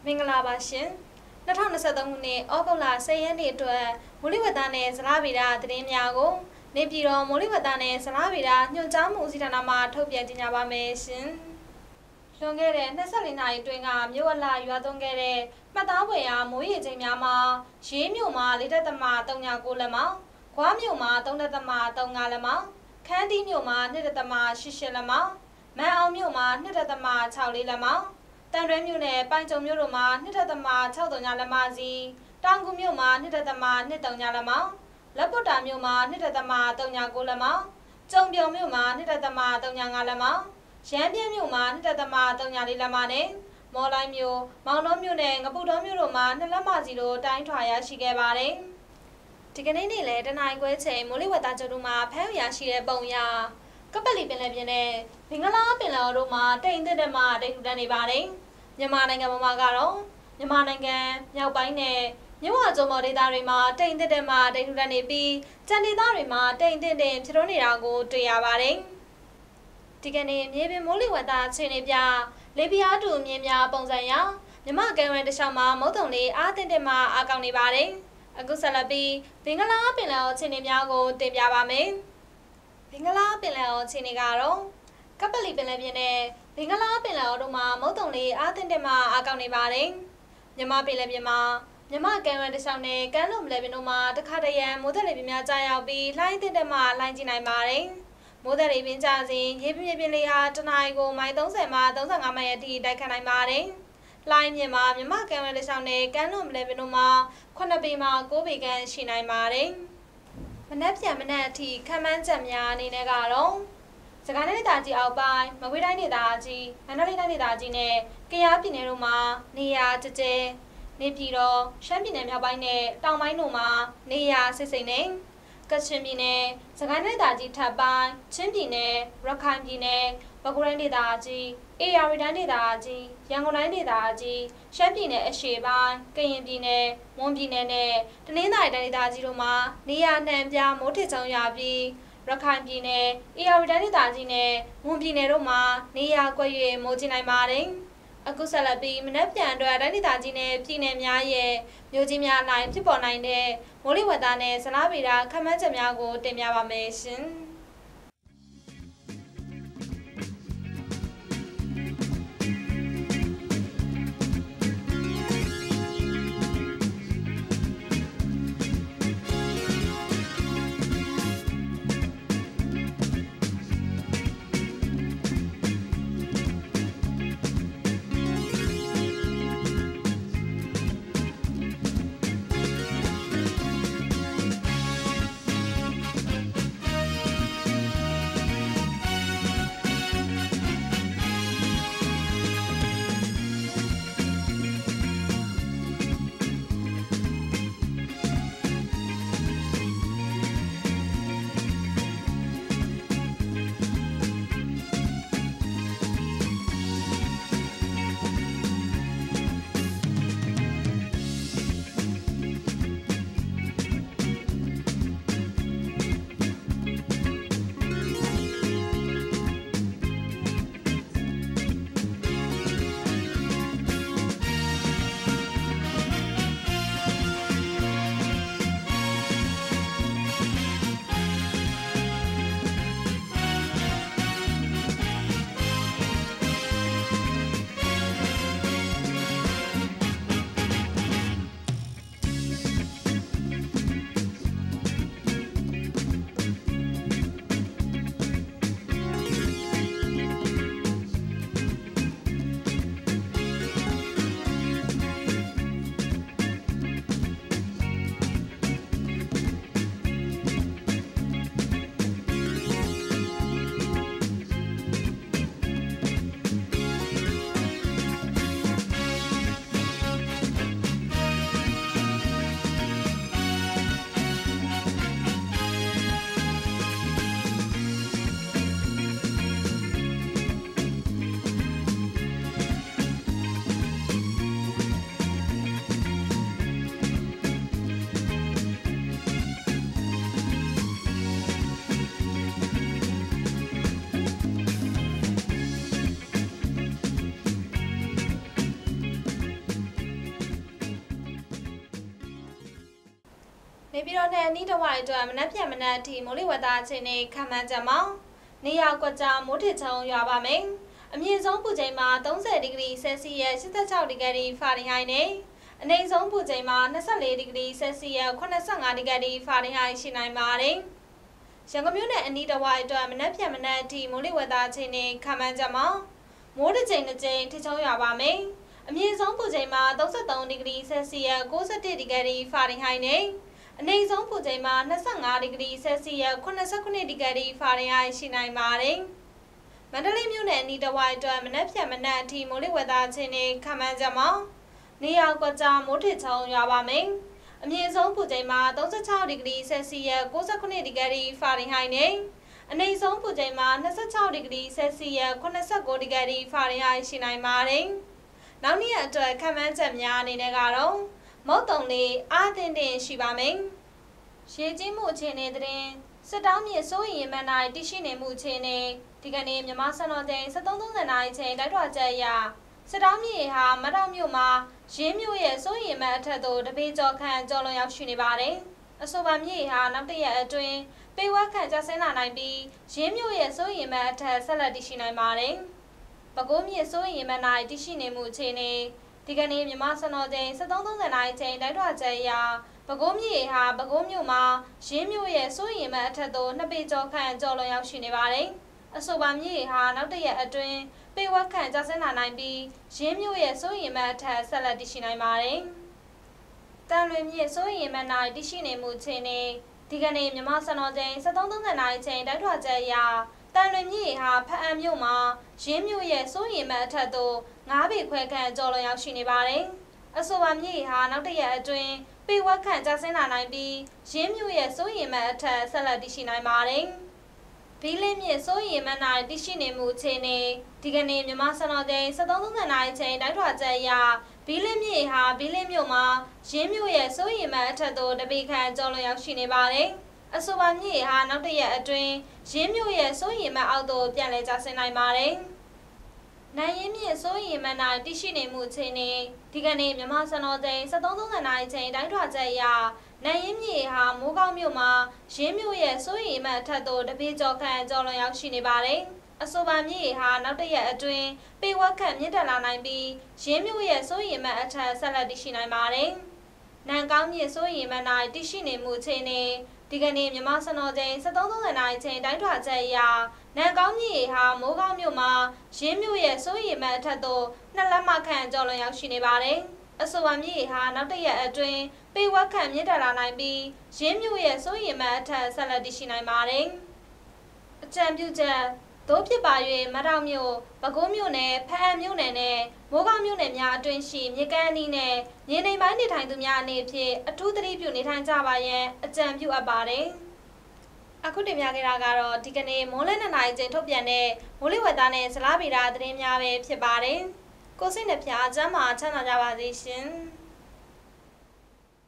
မင်္ဂလာပါရှင်2023ခုနှစ်ဩဂုတ်လ10ရက်နေ့အတွက်မိုးလေဝသနဲ့ဇလဗေဒသတင်းများကိုနေပြည်တော်မိုးလေဝသနဲ့ဇလဗေဒညွှန်ကြားမှုဦးစီးဌာနမှထုတ်ပြန်ကြေညာပါမယ်ရှင်လွန်ခဲ့တဲ့24နာရီအတွင်းကမြို့အလားရွာသွန်းခဲ့တဲ့မှတ်သားဖွယ်ရာမိုးရေချိန်များမှာရေးမြို့မှာ4.39လက်မောင်း၊ခွားမြို့မှာ3.35လက်မောင်း၊ခန်းတီးမြို့မှာ2.88လက်မောင်း၊မန်အောင်မြို့မှာ2.64လက်မောင်းတန်ရွဲမြို့နယ်ပိုင်ကျုံမြို့တို့မှာ2.63လက်မစီတောင်ကူမြို့မှာ2.23လက်မောင်းလက်ပုတ်တာမြို့မှာ2.39လက်မောင်းကျုံပြုံမြို့မှာ2.35လက်မောင်းရမ်းပြင်းမြို့မှာ2.34လက်မနဲ့မော်လိုက်မြို့မောင်တော်မြို့နယ်ငပုတော်မြို့တို့မှာ2လက်မစီတို့တိုင်းထွာရရှိခဲ့ပါတယ်ဒီကနေ့နေ့လယ်တနင်္ဂနွေခွဲချိန်မိုးလေဝသကျုပ်တို့မှာဖမ်းရရှိတဲ့ပုံရကပလီပင်လယ်ပြင်နဲ့မင်္ဂလာပင်လယ်တို့မှာတိမ်တက်မှတိမ်ထူထပ်နေပါတယ်မြန်မာနိုင်ငံမှာကတော့မြန်မာနိုင်ငံမြောက်ပိုင်းနဲ့မြဝကျုံမော်ဒေသတွေမှာတိမ်တက်မှတိမ်ထူထပ်နေပြီးကျန်ဒေသတွေမှာတိမ်တက်ဖြစ်ထွန်းနေတာကိုတွေ့ရပါတယ်ဒီကနေ့မြေပြင်မိုးလေဝသအခြေအနေပြလေပြင်းတူမြင်းများပုံစံရမြမကံရန်တခြားမှာမုတ်တုံလေးအားတင်မှအားကောင်းနေပါတယ်အခုဆက်လက်ပြီးဘင်္ဂလားပင်လယ်အခြေအနေများကိုတင်ပြပါမယ်ဘင်္ဂလားပင်လယ်အခြေအနေကတော့ကပလီပင်လယ်ပြင်နဲ့ဘင်္ဂလားပင်လယ်တို့မှာမုတ်တုံလေးအားတင်မှအားကောင်းနေပါတယ်မြမပင်လယ်ပြင်မှာမြမကံရန်တခြားနဲ့ကမ်းလွန်ပင်လယ်ပြင်တို့မှာတခါတရံမိုးသက်လေပြင်းများကြားရောက်ပြီးလှိုင်းတင်မှလှိုင်းကြည့်နိုင်ပါတယ်မိုးသက်လေပြင်းကြစဉ်ရေပြင်းလေးဟာတနအီကိုမိုင်30မှ35မိုင်အထိတိုက်ခတ်နိုင်ပါတယ်လှိုင်းမြင့်မှာမြမကံရန်တခြားနဲ့ကမ်းလွန်ပင်လယ်ပြင်တို့မှာ9ပေမှ9ပေခန့်ရှိနိုင်ပါတယ်မနက်ဖြန်မနက်အထိခံမှန်းချက်များအနေနဲ့ကတော့စကိုင်းတိုင်းဒေသကြီးအောက်ပိုင်းမကွေးတိုင်းဒေသကြီးမန္တလေးတိုင်းဒေသကြီးနဲ့ကယားပြည်နယ်တို့မှာနေရာကျကျနေပြည်တော်ရှမ်းပြည်နယ်မြောက်ပိုင်းနဲ့တောင်ပိုင်းတို့မှာနေရာစိတ်နဲ့ကချင်ပြည်နယ်စကိုင်းတိုင်းဒေသကြီးထပ်ပိုင်းချင်းပြည်နယ်ရခိုင်ပြည်နယ်ပဲခူးတိုင်းဒေသကြီးအေရဝတီတိုင်းဒေသကြီးရန်ကုန်တိုင်းဒေသကြီးရှမ်းပြည်နယ်အရှေ့ပိုင်းကရင်ပြည်နယ်မွန်ပြည်နယ်နဲ့တနင်္သာရီတိုင်းဒေသကြီးတို့မှာနေရာနှံပြမိုးထစ်ချုံရပြီးရခိုင်ပြည်နယ်အေရဝတီတိုင်းဒေသကြီးနဲ့မွန်ပြည်နယ်တို့မှာနေရာကွက်၍မိုးကြီးနိုင်ပါတယ်အခုဆက်လက်ပြီးမနက်ဖြန်အတွက်တိုင်းဒေသကြီးနဲ့ပြည်နယ်များရဲ့မြို့ကြီးများအတိုင်းဖြစ်ပေါ်နိုင်တဲ့မိုးလေဝသနဲ့ဇလဗေဒခန့်မှန်းချက်များကိုတင်ပြပါမယ်ရှင်နေပြည်တော်နဲ့အနီးတစ်ဝိုက်အတွက်မနက်ဖြန်မနက်အထိမိုးလေဝသအခြေအနေခန့်မှန်းချက်မှာနေရာကွက်ကြားမိုးထစ်ချုံရွာပါမယ်။အမြင့်ဆုံးပူချိန်မှာ30ဒီဂရီဆယ်စီယပ်86ဒီဂရီဖာရင်ဟိုက်နဲ့အနိမ့်ဆုံးပူချိန်မှာ24ဒီဂရီဆယ်စီယပ်85ဒီဂရီဖာရင်ဟိုက်ရှိနိုင်ပါတယ်။ရန်ကုန်မြို့နယ်အနီးတစ်ဝိုက်အတွက်မနက်ဖြန်မနက်အထိမိုးလေဝသအခြေအနေခန့်မှန်းချက်မှာမိုးတစ်ချိန်တစ်ချိန်ထစ်ချုံရွာပါမယ်။အမြင့်ဆုံးပူချိန်မှာ33ဒီဂရီဆယ်စီယပ်61ဒီဂရီဖာရင်ဟိုက်နဲ့အနိမ့်ဆုံးပူချိန်မှာ25ဒီဂရီဆယ်စီယပ်89ဒီဂရီဖာရင်ဟိုက်ရှိနိုင်ပါတယ်။မန္တလေးမြို့နယ်အနီးတစ်ဝိုက်အတွက်မနက်ဖြန်မနက်အထိမိုးလေဝသအခြေအနေခန့်မှန်းချက်မှာနေရာကွက်ကြားမိုးထစ်ချုံရွာပါမယ်။အမြင့်ဆုံးပူချိန်မှာ36ဒီဂရီဆယ်စီယပ်69ဒီဂရီဖာရင်ဟိုက်နဲ့အနိမ့်ဆုံးပူချိန်မှာ26ဒီဂရီဆယ်စီယပ်89ဒီဂရီဖာရင်ဟိုက်ရှိနိုင်ပါတယ်။နောက်နေ့အတွက်ခန့်မှန်းချက်များအနေနဲ့ကတော့မုတ်တုံလေးအားသင့်တင်ရှိပါမယ်။ရေကြီးမှုအခြေအနေသတင်းစစ်တောင်းမြေစိုးရင်မှန်တိုင်းတရှိနေမှုအခြေအနေဒီကနေ့မြန်မာစံတော်ချိန်73:30နာရီချိန်တိုက်ထွာချက်အရစစ်တောင်းမြေဟာမတောင်မြို့မှာရင်းမြို့ရဲ့စိုးရင်မှန်အထက်သို့တပေကျော်ခန့်ကျော်လွန်ရောက်ရှိနေပါတယ်။အဆိုပါမြေဟာနောက်တစ်ရက်အတွင်းပေဝက်ခန့်ကျဆင်းလာနိုင်ပြီးရင်းမြို့ရဲ့စိုးရင်မှန်အထက်ဆက်လက်တည်ရှိနိုင်ပါတယ်။ပဲခူးမြေစိုးရင်မှန်တိုင်းတရှိနေမှုအခြေအနေဒီကနေ့မြန်မာစံတော်ချိန်73:30နာရီချိန်တိုက်ထွာချက်အရပဲခူးမြေဟာပဲခူးမြို့မှာရင်းမြို့ရဲ့စိုးရင်မှန်အထက်သို့2ပေကျော်ခန့်ကျော်လွန်ရောက်ရှိနေပါတယ်။အဆိုပါမြေဟာနောက်တစ်ရက်အတွင်းပေဝက်ခန့်ကျဆင်းလာနိုင်ပြီးရင်းမြို့ရဲ့စိုးရင်မှန်အထက်ဆက်လက်တည်ရှိနိုင်ပါတယ်။တန်လွင်မြေစိုးရင်မှန်တိုင်းတည်ရှိနေမှုအခြေအနေဒီကနေ့မြန်မာစံတော်ချိန်73:30နာရီချိန်တိုက်ထွာချက်အရတန်လွင်မြေဟာဖအံမြို့မှာရင်းမြို့ရဲ့စိုးရင်မှန်အထက်သို့9ပေခွဲခန့်ကျော်လွန်ရောက်ရှိနေပါတယ်။အဆိုပါမြေဟာနောက်တစ်ရက်အတွင်းပေဝက်ခန့်ကျဆင်းလာနိုင်ပြီးရင်းမြို့ရဲ့စိုးရင်မှန်အထက်ဆက်လက်တည်ရှိနိုင်ပါတယ်။ဘီလင်းမြေစိုးရင်မှန်တိုင်းတည်ရှိနေမှုအခြေအနေဒီကနေ့မြန်မာစံတော်ချိန်73:30နာရီချိန်တိုက်ထွာချက်အရဘီလင်းမြေဟာဘီလင်းမြို့မှာရင်းမြို့ရဲ့စိုးရင်မှန်အထက်သို့တပေခန့်ကျော်လွန်ရောက်ရှိနေပါတယ်။အဆိုပါမြေဟာနောက်တစ်ရက်အတွင်းရင်းမြို့ရဲ့စိုးရင်မှန်အောက်သို့ပြန်လည်ကျဆင်းနိုင်ပါတယ်။နိုင်ရင်မြေစိုးရင်မှန်တိုင်းတည်ရှိနေမှုအခြေအနေဒီကနေ့မြန်မာစံတော်ချိန်73:30နာရီချိန်တိုင်းထွာချက်အရနိုင်ရင်မြေဟာမိုးကောင်းမြို့မှာရင်းမြို့ရဲ့စိုးရင်မှန်အထက်သို့တပေကျော်ခန့်ကျော်လွန်ရောက်ရှိနေပါတယ်။အဆိုပါမြေဟာနောက်တစ်ရက်အတွင်းပေဝက်ခန့်မြင့်တက်လာနိုင်ပြီးရင်းမြို့ရဲ့စိုးရင်မှန်အထက်ဆက်လက်တည်ရှိနိုင်ပါတယ်။နန်ကောင်းမြေစိုးရင်မှန်တိုင်းတည်ရှိနေမှုအခြေအနေဒီကနေ့မြန်မာစံတော်ချိန်73:30နာရီချိန်တိုင်းထွာချက်အရနန်ကောင်းမြေဟာမိုးကောင်းမြို့မှာရင်းမြို့ရဲ့စိုးရင်မှန်အထက်သို့2လက်မခန့်ကျော်လွန်ရောက်ရှိနေပါတယ်။အဆိုပါမြေဟာနောက်တစ်ရက်အတွင်းပေဝက်ခန့်မြင့်တက်လာနိုင်ပြီးရင်းမြို့ရဲ့စိုးရင်မှန်အထက်ဆက်လက်တည်ရှိနိုင်ပါတယ်။အကြံပြုချက်သို့ဖြစ်ပါ၍မတောင်မြို့ပဲခူးမြို့နယ်ဖအံမြို့နယ်နဲ့မိုးကောင်းမြို့နယ်များအတွင်းရှိမြေကမ်းအနီးနဲ့မြေနိမ့်ပိုင်းနေထိုင်သူများအနေဖြင့်အထူးသတိပြုနေထိုင်ကြပါရန်အကြံပြုအပ်ပါတယ်။အခုတင်ပြခဲ့တာကတော့ဒီကနေ့မိုးလင်း2နာရီချိန်ထုတ်ပြန်တဲ့မိုးလေဝသနဲ့ဇလားဗေဒသတင်းများပဲဖြစ်ပါတယ်။ကိုစိတ်နှပြကျမ်းမာချမ်းသာကြပါစေရှင်။